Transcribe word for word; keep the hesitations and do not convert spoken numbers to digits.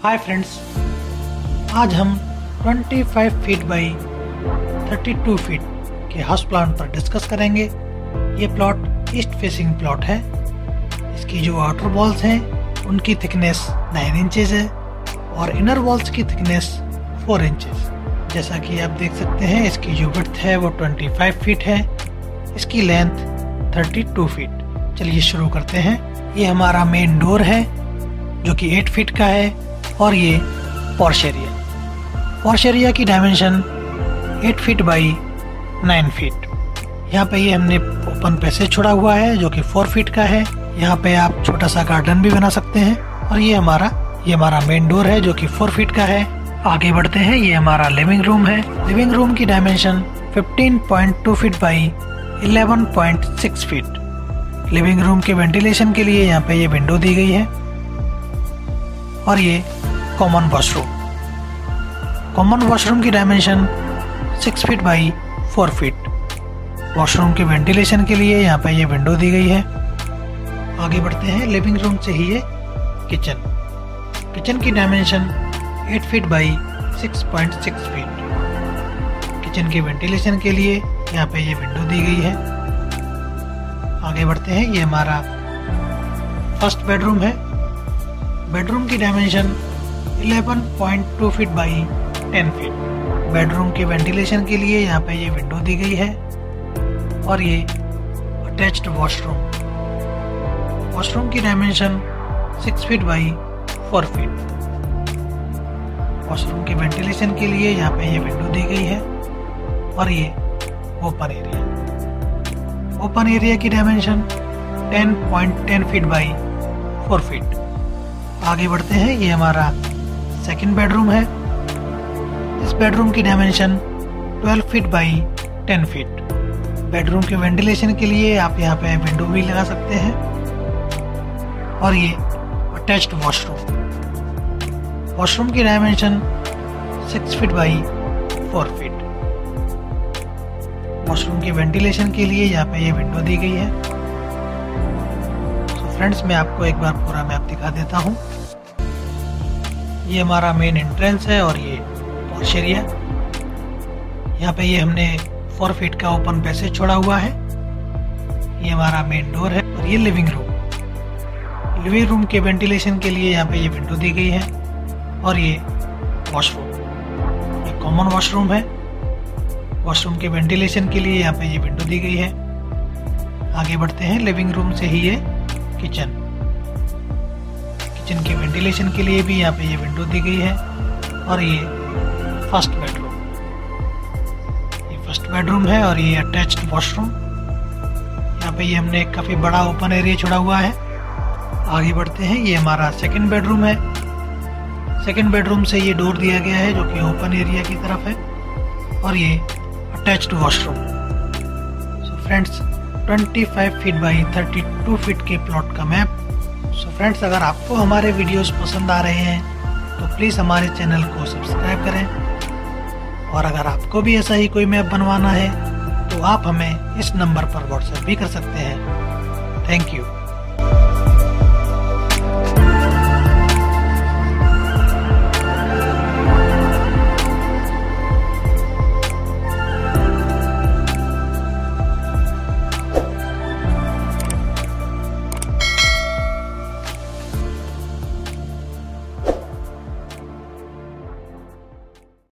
Hi friends, आज हम पच्चीस फीट बाई बत्तीस फीट के हाउस प्लान पर डिस्कस करेंगे। ये प्लॉट ईस्ट फेसिंग प्लॉट है। इसकी जो आउटर वॉल्स हैं उनकी थिकनेस नौ इंचेस है और इनर वॉल्स की थिकनेस चार इंचेस। जैसा कि आप देख सकते हैं, इसकी जो विड्थ है वो पच्चीस फीट है, इसकी लेंथ बत्तीस फीट। चलिए शुरू करते हैं। ये हमारा मेन डोर है जो कि आठ फीट का है और ये पोर्च एरिया पोर्च एरिया की डायमेंशन आठ फीट बाई नौ फीट। यहाँ पे ये हमने ओपन पैसेज छोड़ा हुआ है जो कि चार फीट का है। यहाँ पे आप छोटा सा गार्डन भी बना सकते हैं। और ये हमारा ये हमारा मेन डोर है जो कि चार फीट का है। आगे बढ़ते हैं। ये हमारा लिविंग रूम है। लिविंग रूम की डायमेंशन पंद्रह पॉइंट दो फीट बाई ग्यारह पॉइंट छह फीट। लिविंग रूम के वेंटिलेशन के लिए यहाँ पे ये विंडो दी गई है। और ये कॉमन वॉशरूम कॉमन वॉशरूम की डायमेंशन छह फीट बाई चार फीट। वॉशरूम के वेंटिलेशन के लिए यहाँ पे ये विंडो दी गई है। आगे बढ़ते हैं। लिविंग रूम से ही ये किचन किचन की डायमेंशन आठ फीट बाई छह पॉइंट छह फीट। किचन के वेंटिलेशन के लिए यहाँ पे ये विंडो दी गई है। आगे बढ़ते हैं। ये हमारा फर्स्ट बेडरूम है। बेडरूम की डायमेंशन ग्यारह पॉइंट दो फीट बाई दस फीट। बेडरूम के वेंटिलेशन के लिए यहाँ पे ये विंडो दी गई है। और ये अटैच्ड वॉशरूम वॉशरूम की डायमेंशन छह फीट बाई चार फीट। वॉशरूम के वेंटिलेशन के लिए यहाँ पे ये विंडो दी गई है। और ये ओपन एरिया ओपन एरिया की डायमेंशन दस पॉइंट दस फीट बाई चार फीट। आगे बढ़ते हैं। ये हमारा सेकंड बेडरूम है। इस बेडरूम की डायमेंशन बारह फीट बाई दस फीट। बेडरूम के वेंटिलेशन के लिए आप यहाँ पे विंडो भी लगा सकते हैं। और ये अटैच्ड वॉशरूम वॉशरूम की डायमेंशन छह फीट बाई चार फीट। वॉशरूम के वेंटिलेशन के लिए यहाँ पे ये विंडो दी गई है। तो फ्रेंड्स, मैं आपको एक बार पूरा मैप दिखा देता हूँ। ये हमारा मेन एंट्रेंस है और ये पोर्च एरिया। यहाँ पे ये हमने चार फीट का ओपन पैसेज छोड़ा हुआ है। ये हमारा मेन डोर है। और ये लिविंग रूम लिविंग रूम के वेंटिलेशन के लिए यहाँ पे ये विंडो दी गई है। और ये वॉशरूम ये कॉमन वॉशरूम है। वॉशरूम के वेंटिलेशन के लिए यहाँ पे ये विंडो दी गई है। आगे बढ़ते हैं। लिविंग रूम से ही ये किचन किचन के वेंटिलेशन के लिए भी यहाँ पे ये विंडो दी गई है। और ये फर्स्ट बेडरूम ये फर्स्ट बेडरूम है। और ये अटैच्ड वॉशरूम यहाँ पे ये हमने काफ़ी बड़ा ओपन एरिया छोड़ा हुआ है। आगे बढ़ते हैं। ये हमारा सेकंड बेडरूम है। सेकंड बेडरूम से ये डोर दिया गया है जो कि ओपन एरिया की तरफ है। और ये अटैच्ड वॉशरूम। सो फ्रेंड्स, पच्चीस फीट बाई बत्तीस फीट के प्लॉट का मैप। सो फ्रेंड्स, अगर आपको हमारे वीडियोस पसंद आ रहे हैं तो प्लीज़ हमारे चैनल को सब्सक्राइब करें। और अगर आपको भी ऐसा ही कोई मैप बनवाना है तो आप हमें इस नंबर पर व्हाट्सएप भी कर सकते हैं। Thank you.